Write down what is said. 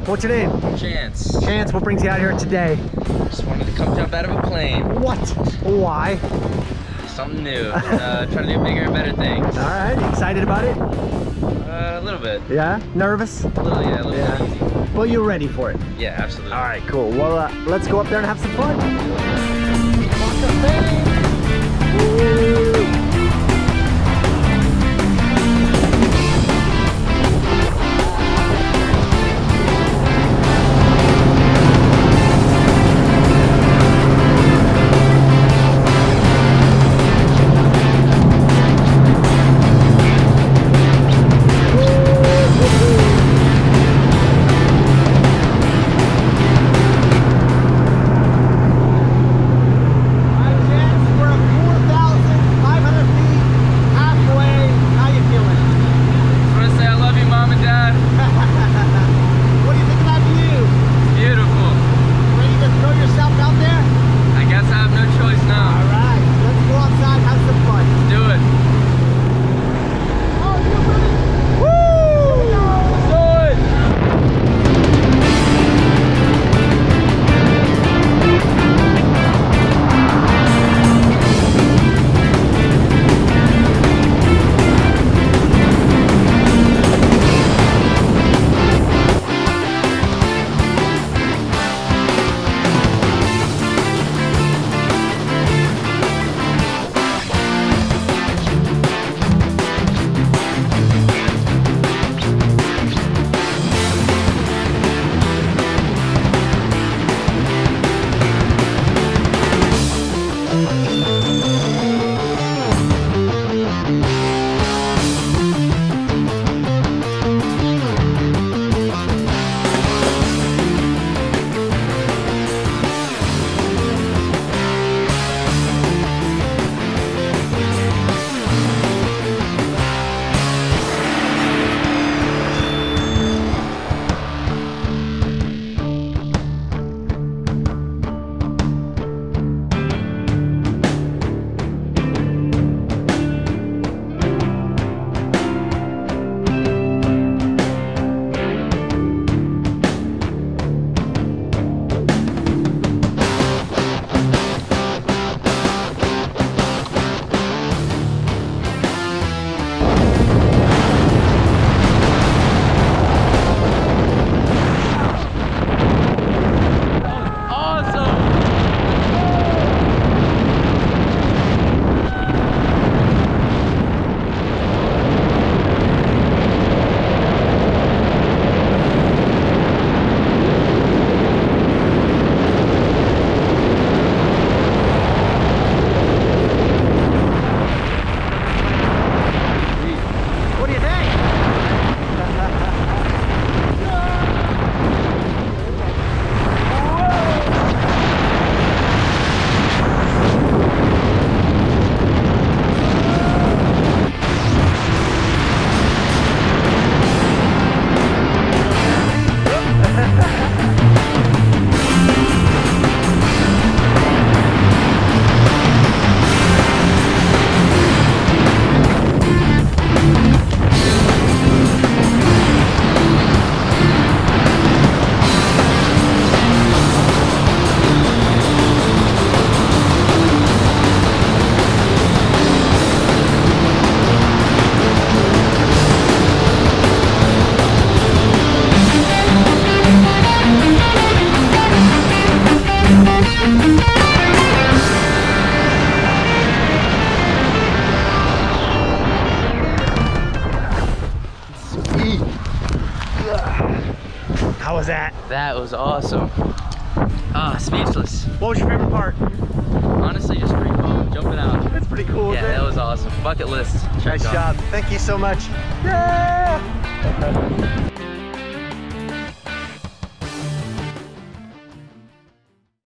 What's your name? Chance. Chance, what brings you out here today? Just wanted to come jump out of a plane. What? Why? Something new. Trying to do bigger and better things. All right, you excited about it? A little bit. Yeah? Nervous? A little bit easy. Well, you're ready for it. Yeah, absolutely. All right, cool. Well, let's go up there and have some fun. How was that? That was awesome. Ah, speechless. What was your favorite part? Honestly, just free fall, jumping out. That's pretty cool. Yeah, that was awesome. Bucket list. Nice job. Thank you so much. Yeah!